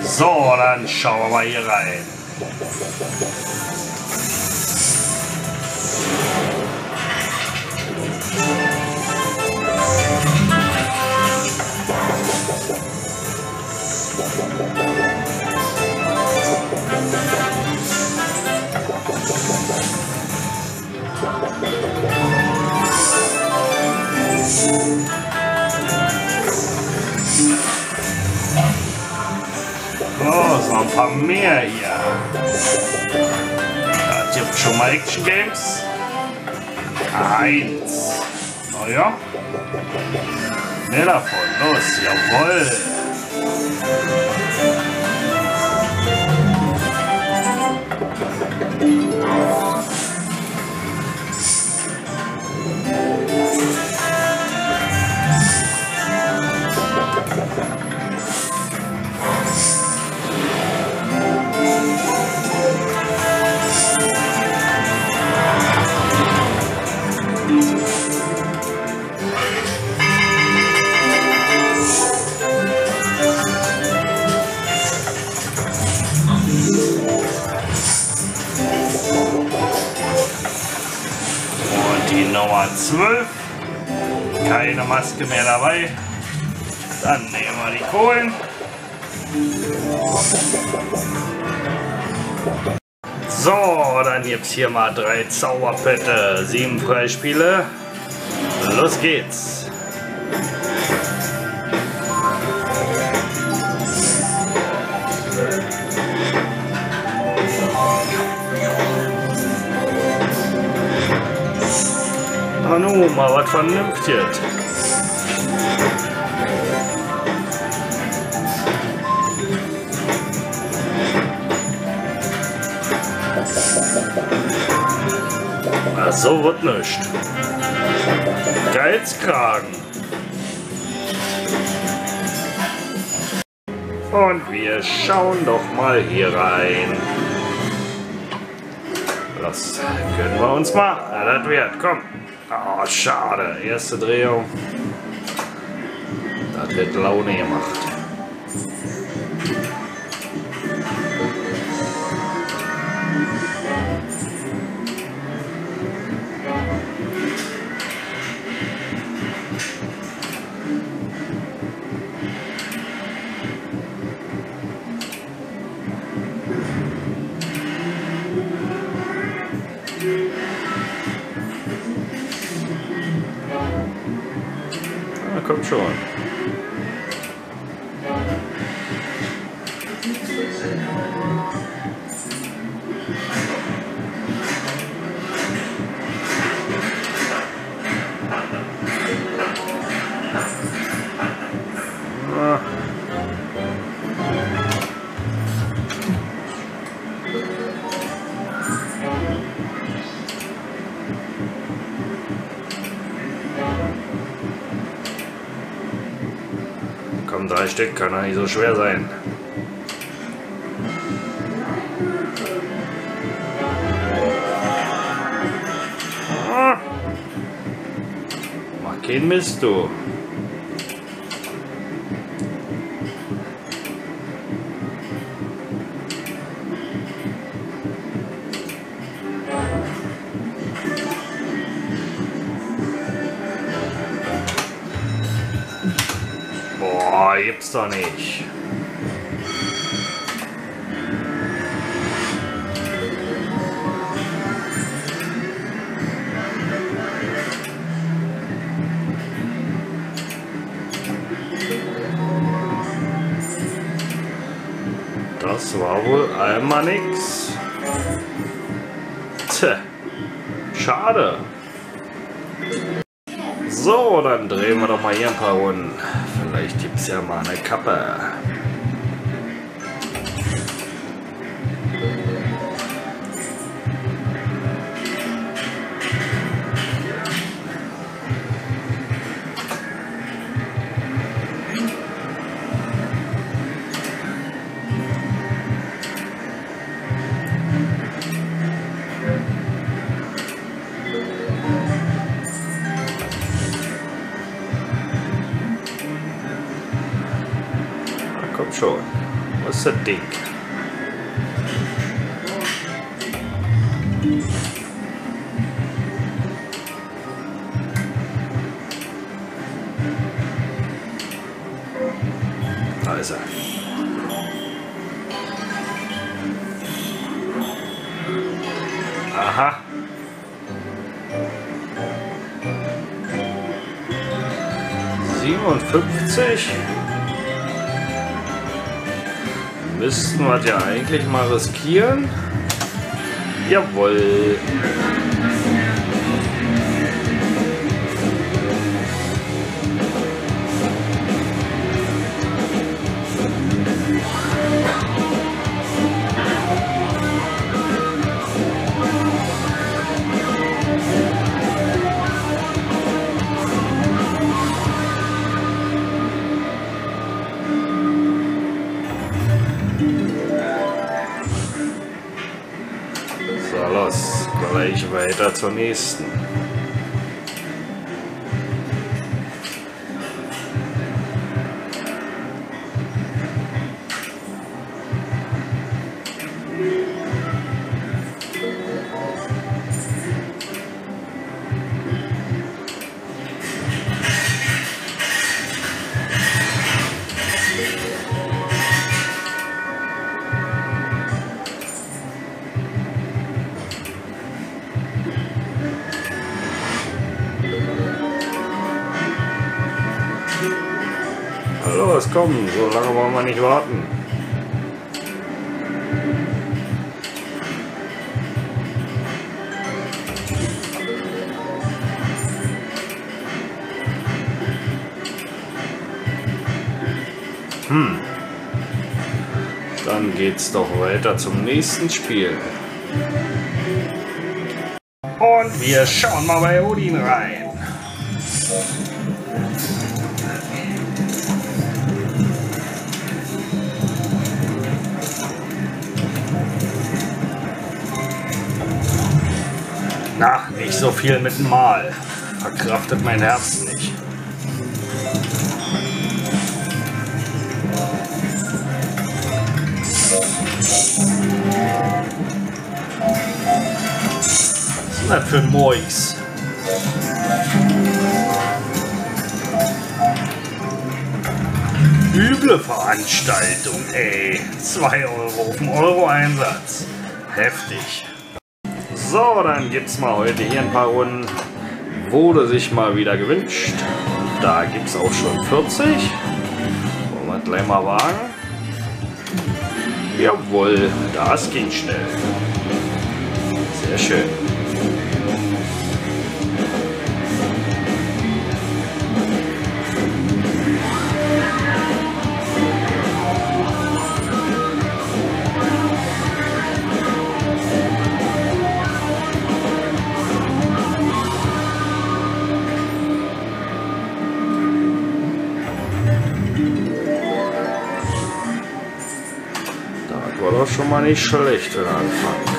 So, dann schauen wir mal hier rein. Oh, so ein paar mehr hier. Da gibt schon mal Action Games. 1. Oh ja. Mehr davon. Los, jawohl. Nummer 12. Keine Maske mehr dabei. Dann nehmen wir die Kohlen. So, dann gibt es hier mal 3 Zauberpette, 7 Freispiele. Los geht's. Ah, nun, mal was Vernünftiges. Ach, so wird nichts. Geizkragen. Und wir schauen doch mal hier rein. Das können wir uns mal. Ja, das wird. Komm. Oh, schade. Erste Drehung. Das wird Laune gemacht. Kommt schon. Komm, 3 Stück, kann doch nicht so schwer sein. Mach keinen Mist, du. Boah, gibt's doch nicht. Das war wohl einmal nix. Tja, schade. So, dann drehen wir doch mal hier ein paar Runden. Vielleicht gibt es ja mal eine Kappe. Kommt schon. Was ist das Ding? Da ist er. Aha. Müssten wir ja eigentlich mal riskieren. Jawohl. So, los, gleich weiter zur nächsten. Los, komm, so lange wollen wir nicht warten. Dann geht's doch weiter zum nächsten Spiel. Und wir schauen mal bei Odin rein. Na, nicht so viel mit dem Mal. Verkraftet mein Herz nicht. Was ist denn das für ein Mois? Üble Veranstaltung, ey. 2 Euro auf den Euro-Einsatz. Heftig. So, dann gibt es mal heute hier ein paar Runden. Wurde sich mal wieder gewünscht. Da gibt es auch schon 40. Wollen wir gleich mal wagen? Jawohl, das ging schnell. Sehr schön. War doch schon mal nicht schlecht für den Anfang.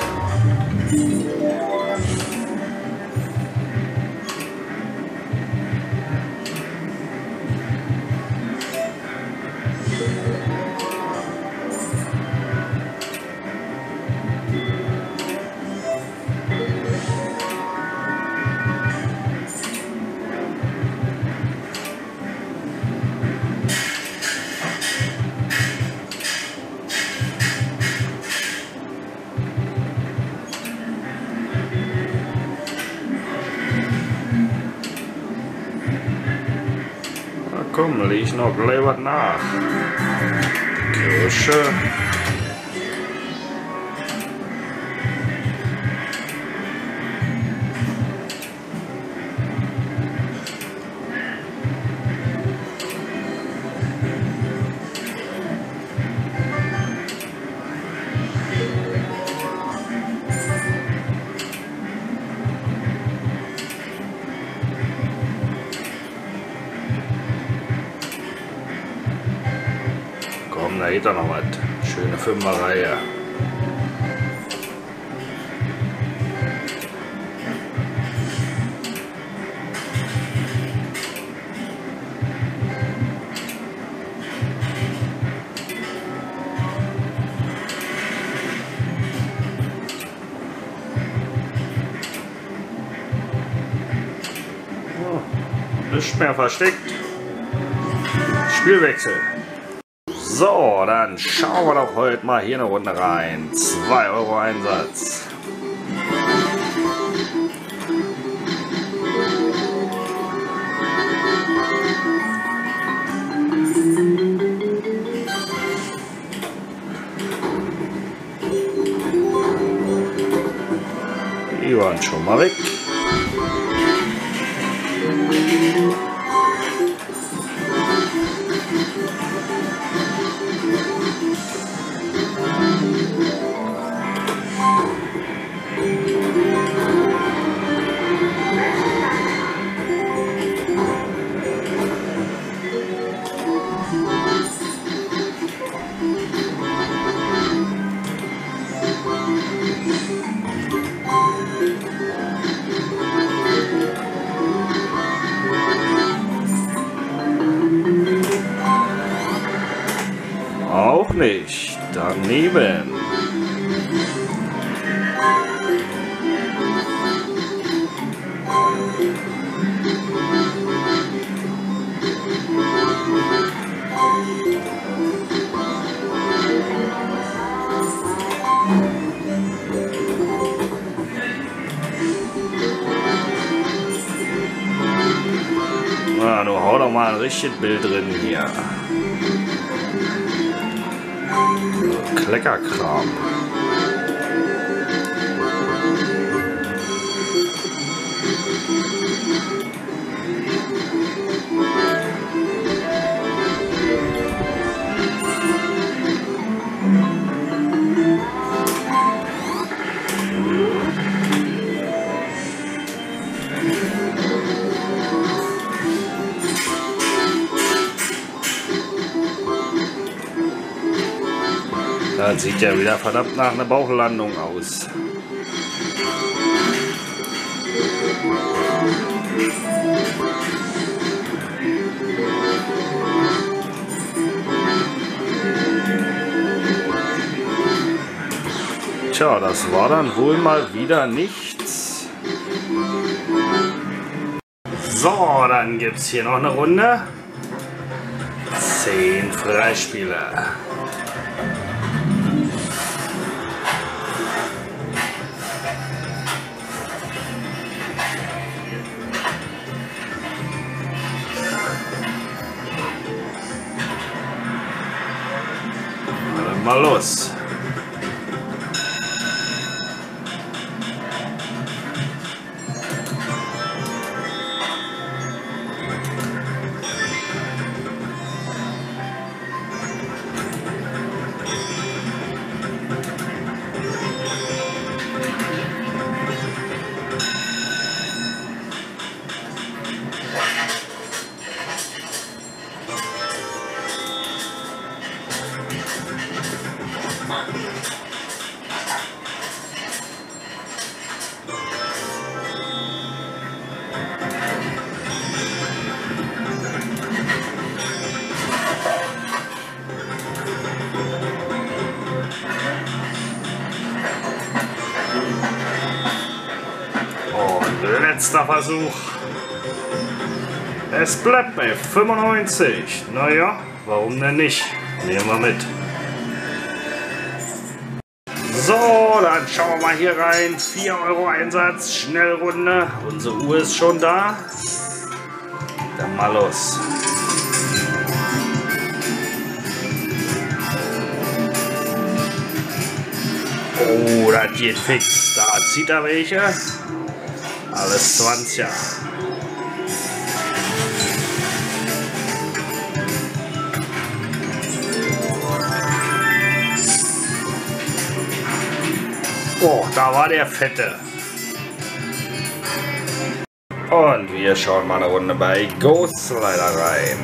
Komm, leg noch gleich was nach. Kirsche. Da geht doch noch was. Schöne 5er-Reihe. Nicht mehr versteckt. Spielwechsel. So, dann schauen wir doch heute mal hier eine Runde rein. 2 Euro Einsatz. Die waren schon mal weg. Auch nicht. Daneben. Na, du hau doch mal ein richtiges Bild drin hier. Kleckerkram. Das sieht ja wieder verdammt nach einer Bauchlandung aus. Tja, das war dann wohl mal wieder nichts. So, dann gibt es hier noch eine Runde. 10 Freispieler. Mal los. Letzter Versuch. Es bleibt bei 95. Naja, warum denn nicht? Nehmen wir mit. So, dann schauen wir mal hier rein. 4 Euro Einsatz, Schnellrunde. Unsere Uhr ist schon da. Dann mal los. Oh, das geht fix. Da zieht er welche. Alles 20er. Oh, da war der Fette. Und wir schauen mal eine Runde bei Ghost Slider rein.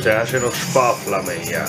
dürfte ja schon noch Sparflamme hier.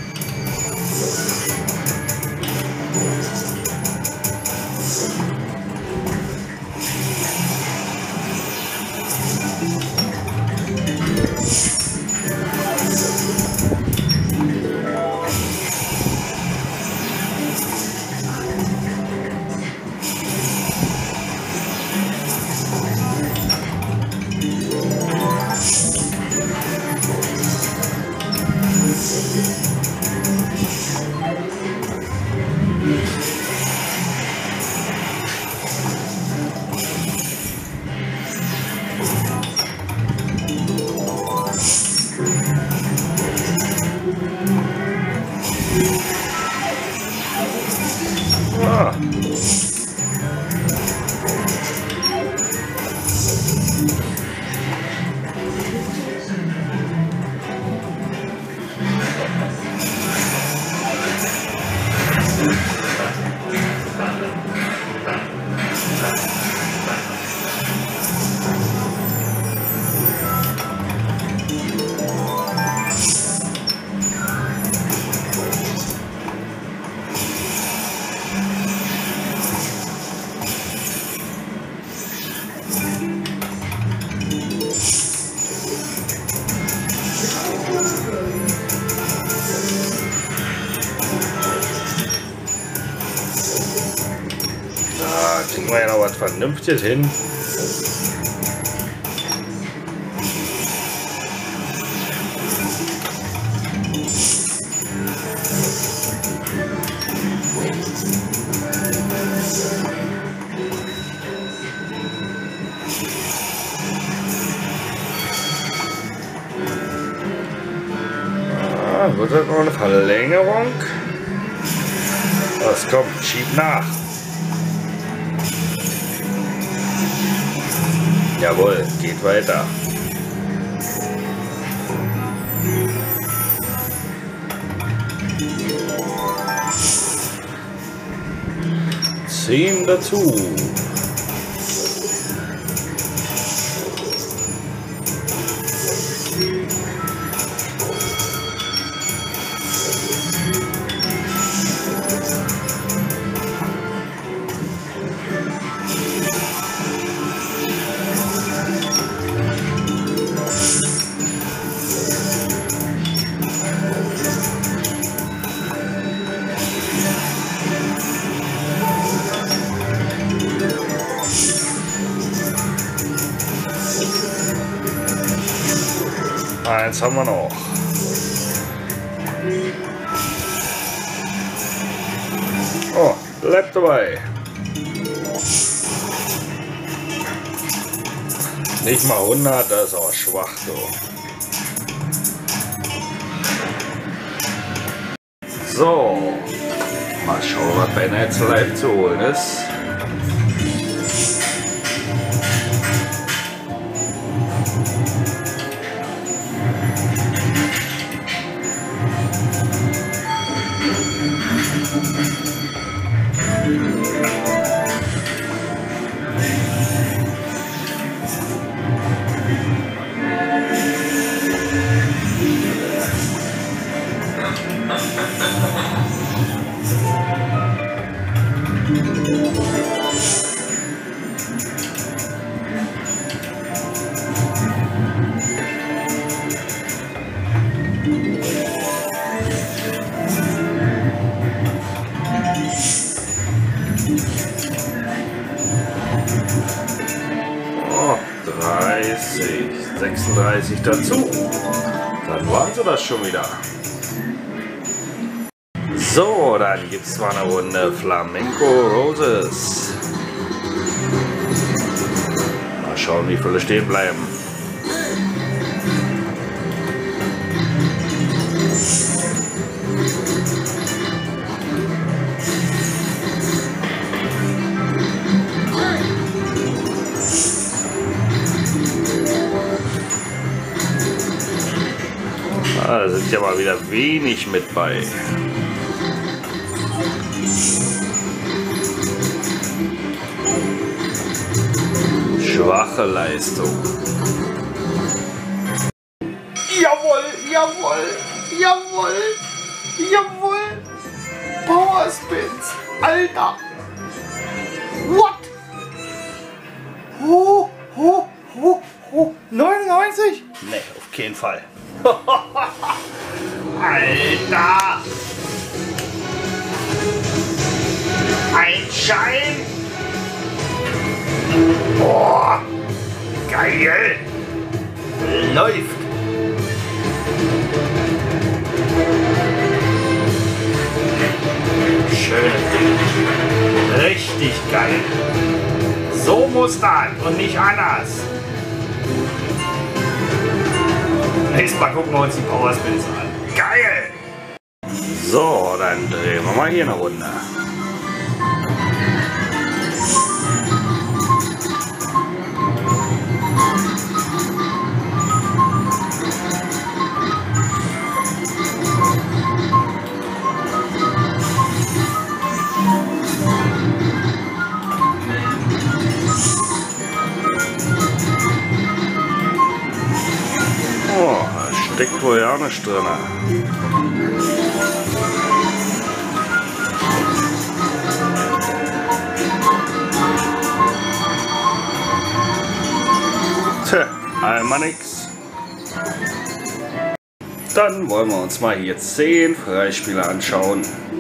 Ah. Kriegen wir ja noch was Vernünftiges hin. Wird das noch eine Verlängerung? Was kommt? Schieb nach. Jawohl, geht weiter. Ziehen dazu. Eins haben wir noch. Oh, bleibt dabei. Nicht mal 100, das ist auch schwach, so. So, mal schauen, was bei Nights Live zu holen ist. Oh, 30, 36 dazu. Dann waren sie das schon wieder. So, dann gibt es mal eine Runde Flamenco Roses. Mal schauen, wie viele stehen bleiben. Da sind ja mal wieder wenig mit bei. Schwache Leistung. Jawohl, ja! Jawohl! Jawohl! Jawohl! Power Spins! Alter! What? Ho, ho, ho, ho. 99? Nee, auf keinen Fall. Alter! Ein Schein! Boah! Geil! Läuft! Schönes Ding. Richtig geil. So muss das und nicht anders. Nächstes Mal gucken wir uns die Power Spins an. Geil! So, dann drehen wir mal hier eine Runde. Oh, da steckt wohl ja nicht drin. Tja, einmal nix. Dann wollen wir uns mal hier 10 Freispiele anschauen.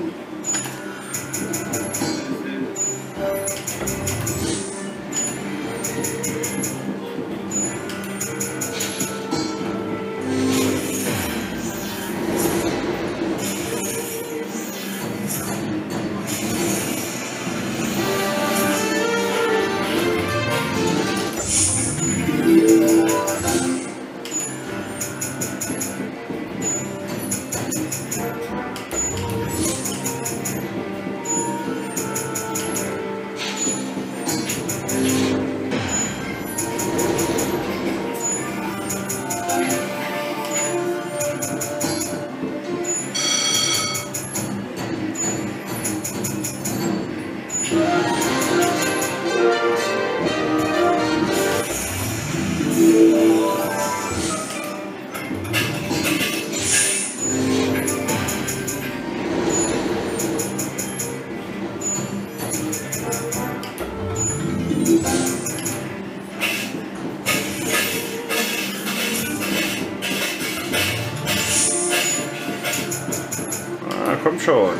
Komm schon.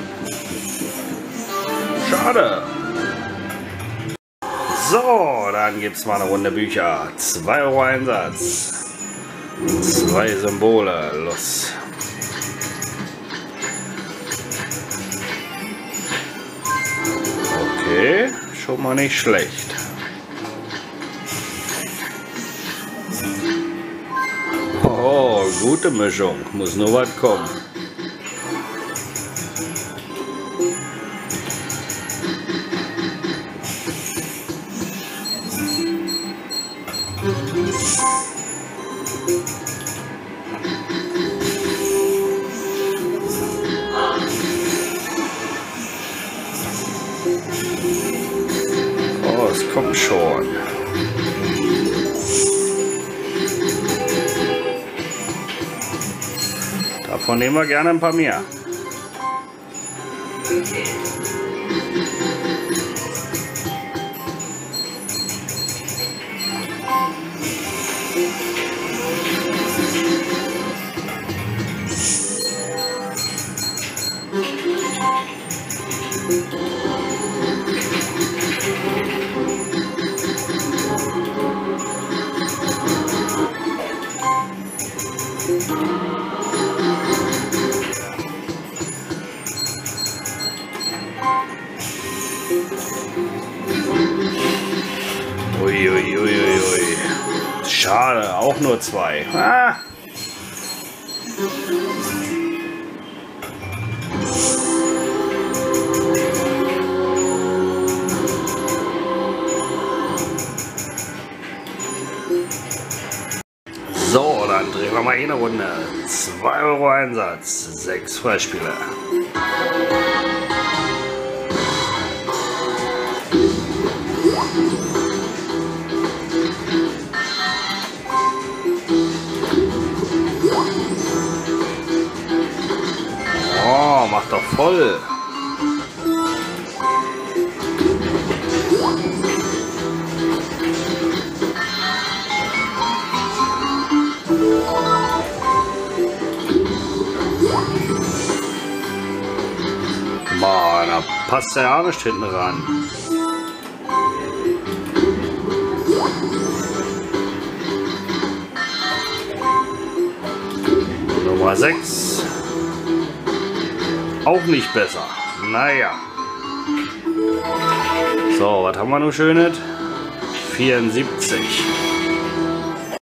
Schade. So, dann gibt's mal eine Runde Bücher. 2 € Einsatz. 2 Symbole. Los. Okay, schon mal nicht schlecht. Oh, gute Mischung. Muss nur was kommen. Oh, es kommt schon. Davon nehmen wir gerne ein paar mehr. Uiuiuiui. Schade, auch nur 2. Ah. So, dann drehen wir mal eine Runde. 2 € Einsatz, 6 Freispiele. mach doch voll. Boah, da passt der ja nicht hinten ran. Nummer 6. Auch nicht besser. Naja. So, was haben wir noch Schönes? 74.